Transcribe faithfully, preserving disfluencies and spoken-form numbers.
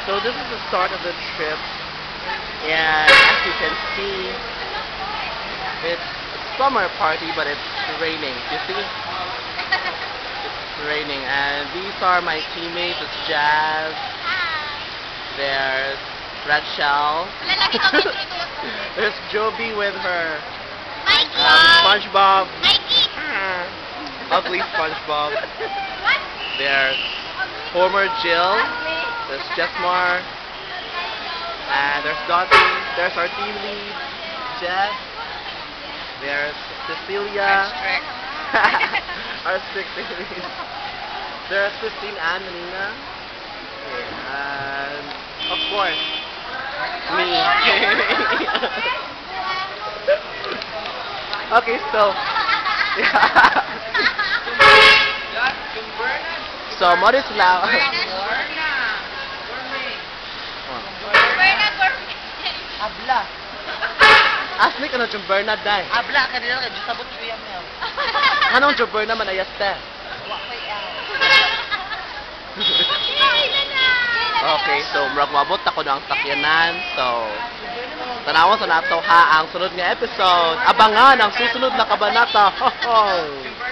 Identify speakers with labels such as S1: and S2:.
S1: So this is the start of the trip, and as you can see, it's a summer party, but it's raining. You see? It's raining, and these are my teammates. It's Jazz. There's Ratchelle. There's Joby with her um, SpongeBob. Ugly SpongeBob. There's former Jill. There's Jesmar. And there's Doruthy. There's our team lead, Jess. There's Cecilia. Our strict team lead. There's Kristine Anne, Nina. And of course, me. Okay, so so what is now?
S2: Abla.
S1: Asli ka na Bernard dai.
S2: Abla ka nila kay sabot siya mo.
S1: Anong Bernard man ayas te? Okay, so murag mabot ako ng sakyanan. So tanawan sa nato ha ang sunod nga episode. Abangan ang susunod na kabanata.